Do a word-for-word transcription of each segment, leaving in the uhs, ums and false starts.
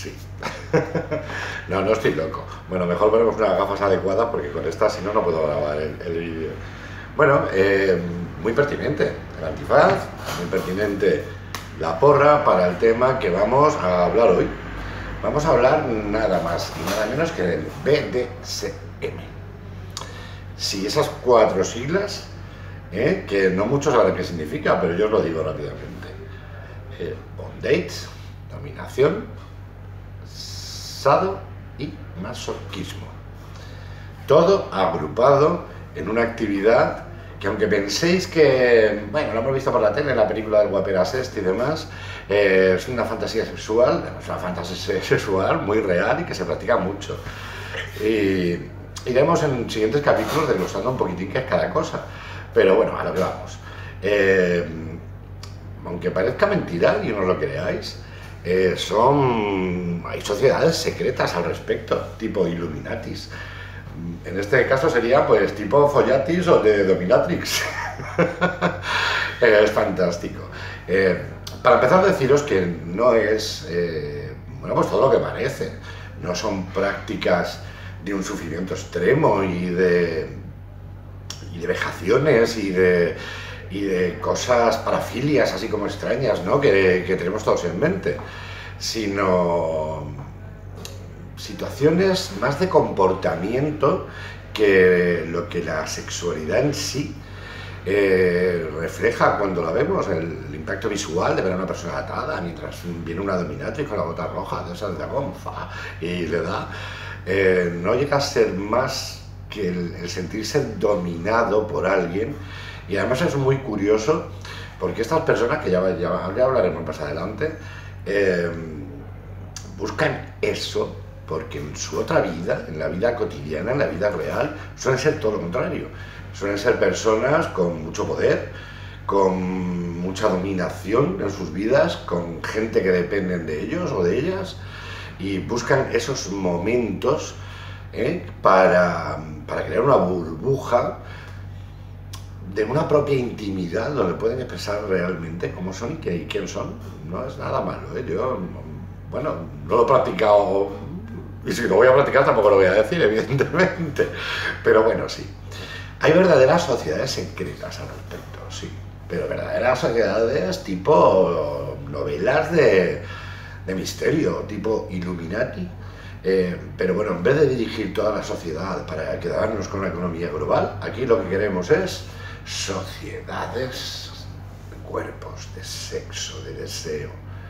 Sí. No, no estoy loco. Bueno, mejor ponemos unas gafas adecuadas porque con estas, si no, no puedo grabar el, el vídeo. Bueno, eh, muy pertinente el antifaz, muy pertinente la porra para el tema que vamos a hablar hoy. Vamos a hablar nada más y nada menos que del B D S M. Sí, esas cuatro siglas, eh, que no muchos saben qué significa, pero yo os lo digo rápidamente. Eh, bondage, dominación, sado y masoquismo. Todo agrupado en una actividad que, aunque penséis que, bueno, lo hemos visto por la tele, en la película del Guaperas este y demás, eh, es una fantasía sexual, es una fantasía sexual muy real y que se practica mucho. Y iremos en siguientes capítulos desglosando un poquitín qué es cada cosa. Pero bueno, a lo que vamos. Eh, aunque parezca mentira y no lo creáis, eh, son hay sociedades secretas al respecto, tipo Illuminatis. En este caso sería pues tipo Follatis o de Dominatrix. Es fantástico. Eh, para empezar, deciros que no es eh, bueno, pues todo lo que parece. No son prácticas de un sufrimiento extremo y de, y de vejaciones y de, y de cosas parafilias así como extrañas, ¿no? que, que tenemos todos en mente, sino situaciones más de comportamiento que lo que la sexualidad en sí eh, refleja cuando la vemos, el, el impacto visual de ver a una persona atada mientras viene una dominatrix con la bota roja de esas de gonfa y le da, eh, no llega a ser más que el, el sentirse dominado por alguien. Y además es muy curioso porque estas personas, que ya, ya, ya hablaremos más adelante, eh, buscan eso porque en su otra vida, en la vida cotidiana, en la vida real, suelen ser todo lo contrario. Suelen ser personas con mucho poder, con mucha dominación en sus vidas, con gente que dependen de ellos o de ellas, y buscan esos momentos ¿eh? para, para crear una burbuja de una propia intimidad donde pueden expresar realmente cómo son y, qué, y quién son. No es nada malo, ¿eh? Yo, bueno, no lo he practicado. Y si lo voy a practicar tampoco lo voy a decir, evidentemente. Pero bueno, sí. Hay verdaderas sociedades secretas al respecto, sí. Pero verdaderas sociedades tipo novelas de, de misterio, tipo Illuminati. Eh, pero bueno, en vez de dirigir toda la sociedad para quedarnos con una economía global, aquí lo que queremos es sociedades de cuerpos, de sexo, de deseo,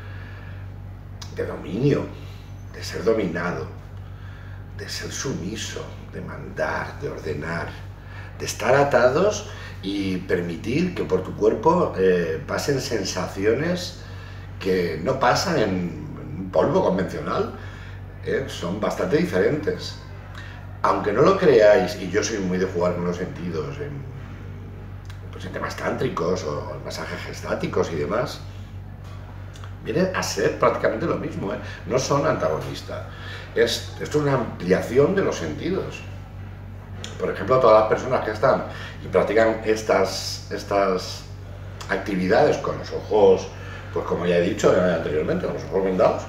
de dominio, de ser dominado, de ser sumiso, de mandar, de ordenar, de estar atados y permitir que por tu cuerpo eh, pasen sensaciones que no pasan en un polvo convencional, eh, son bastante diferentes. Aunque no lo creáis, y yo soy muy de jugar con los sentidos en, pues en temas tántricos o en masajes estáticos y demás, viene a ser prácticamente lo mismo, ¿eh? No son antagonistas. Es, esto es una ampliación de los sentidos. Por ejemplo, todas las personas que están y practican estas, estas actividades con los ojos, pues como ya he dicho anteriormente, con los ojos vendados,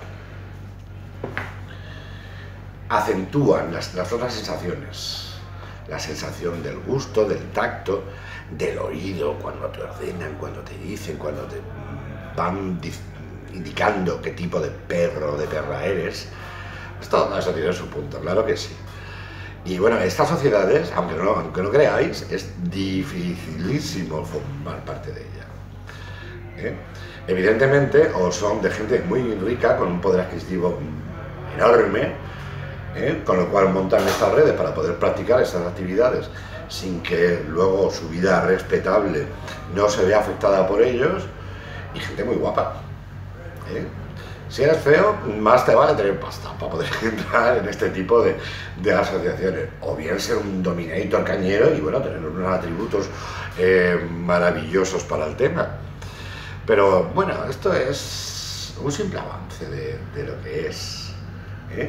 acentúan las, las otras sensaciones. La sensación del gusto, del tacto, del oído, cuando te ordenan, cuando te dicen, cuando te van indicando qué tipo de perro o de perra eres. Esto, eso tiene su punto, claro que sí. Y bueno, estas sociedades, aunque no, aunque no creáis, es dificilísimo formar parte de ella. ¿Eh? Evidentemente, o son de gente muy rica, con un poder adquisitivo enorme, ¿eh? Con lo cual montan estas redes para poder practicar estas actividades sin que luego su vida respetable no se vea afectada por ellos, y gente muy guapa. ¿Eh? Si eres feo, más te vale tener pasta para poder entrar en este tipo de, de asociaciones. O bien ser un dominator cañero y bueno, tener unos atributos eh, maravillosos para el tema. Pero bueno, esto es un simple avance de, de lo que es ¿eh?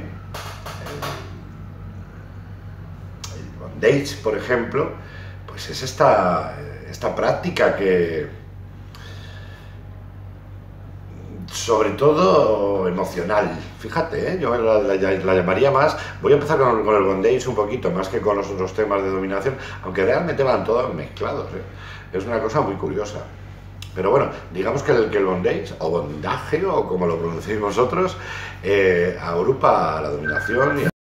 el, el bondage, por ejemplo, pues es esta, esta práctica que sobre todo emocional. Fíjate, ¿eh? Yo la, la, la llamaría más, voy a empezar con, con el bondage un poquito, más que con los otros temas de dominación, aunque realmente van todos mezclados, ¿eh? Es una cosa muy curiosa. Pero bueno, digamos que el, que el bondage, o bondaje, o como lo pronunciéis vosotros, eh, agrupa la dominación y